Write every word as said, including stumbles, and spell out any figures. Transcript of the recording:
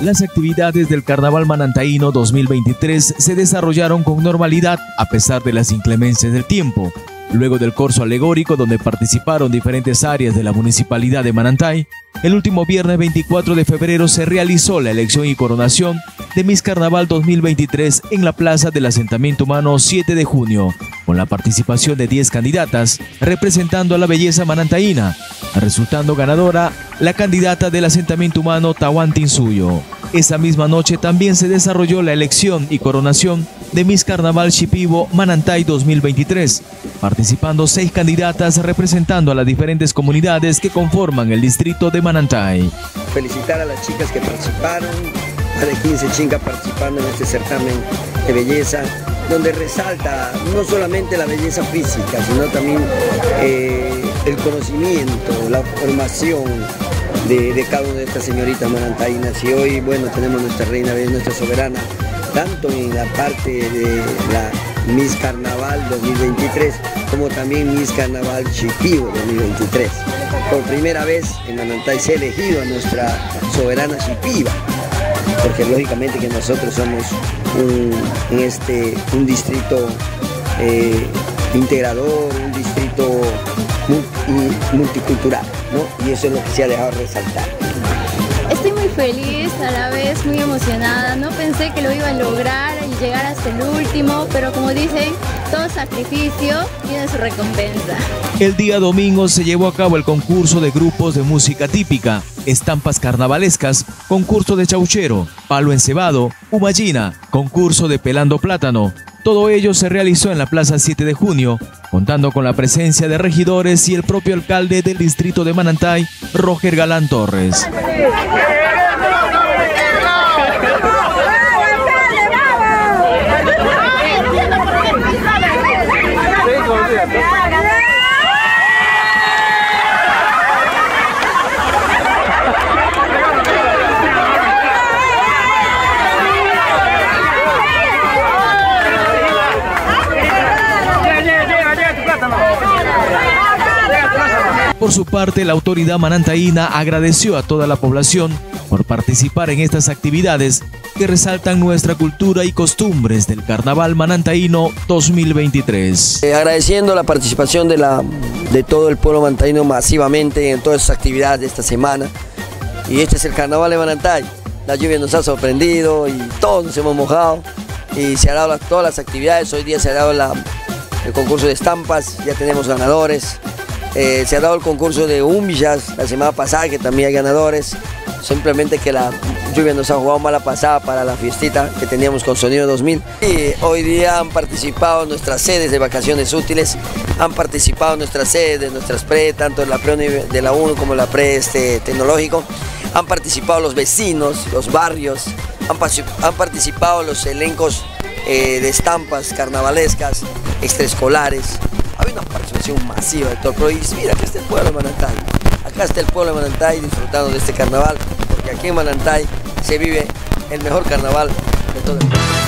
Las actividades del Carnaval Manantaíno dos mil veintitrés se desarrollaron con normalidad a pesar de las inclemencias del tiempo. Luego del corso alegórico donde participaron diferentes áreas de la Municipalidad de Manantay, el último viernes veinticuatro de febrero se realizó la elección y coronación de Miss Carnaval dos mil veintitrés en la plaza del asentamiento humano siete de junio, con la participación de diez candidatas representando a la belleza manantaína, resultando ganadora la candidata del asentamiento humano Tahuantinsuyo. Esa misma noche también se desarrolló la elección y coronación de Miss Carnaval Shipibo Manantay dos mil veintitrés, participando seis candidatas representando a las diferentes comunidades que conforman el distrito de Manantay. Felicitar a las chicas que participaron, a de quince chicas participando en este certamen de belleza, donde resalta no solamente la belleza física, sino también eh, el conocimiento, la formación de, de cada una de estas señoritas manantainas. Y hoy, bueno, tenemos nuestra reina, nuestra soberana, tanto en la parte de la Miss Carnaval dos mil veintitrés como también Miss Carnaval Shipibo dos mil veintitrés. Por primera vez en Manantay se ha elegido a nuestra soberana Shipiba, porque lógicamente que nosotros somos un, en este, un distrito eh, integrador, un distrito multicultural, ¿no? Y eso es lo que se ha dejado resaltar. Estoy muy feliz, a la vez muy emocionada. No pensé que lo iba a lograr y llegar hasta el último, pero como dicen, todo sacrificio tiene su recompensa. El día domingo se llevó a cabo el concurso de grupos de música típica, estampas carnavalescas, concurso de chauchero, palo encebado, humallina, concurso de pelando plátano. Todo ello se realizó en la Plaza siete de junio, contando con la presencia de regidores y el propio alcalde del distrito de Manantay, Roger Galán Torres. Por su parte, la autoridad manantaína agradeció a toda la población por participar en estas actividades que resaltan nuestra cultura y costumbres del Carnaval Manantaíno dos mil veintitrés. Eh, agradeciendo la participación de, la, de todo el pueblo manantaíno masivamente en todas estas actividades de esta semana. Y este es el Carnaval de Manantay. La lluvia nos ha sorprendido y todos nos hemos mojado. Y se han dado las, todas las actividades. Hoy día se ha dado la, el concurso de estampas, ya tenemos ganadores. Eh, se ha dado el concurso de humillas la semana pasada, que también hay ganadores. Simplemente que la lluvia nos ha jugado mala pasada para la fiestita que teníamos con Sonido dos mil. Y hoy día han participado nuestras sedes de vacaciones útiles, han participado nuestras sedes de nuestras pre, tanto la pre de la uno como la pre este, tecnológico. Han participado los vecinos, los barrios, han, han participado los elencos eh, de estampas carnavalescas, extraescolares. Hay una participación masiva de todo el pueblo. Y mira, acá está el pueblo de Manantay. Acá está el pueblo de Manantay disfrutando de este carnaval, porque aquí en Manantay se vive el mejor carnaval de todo el mundo.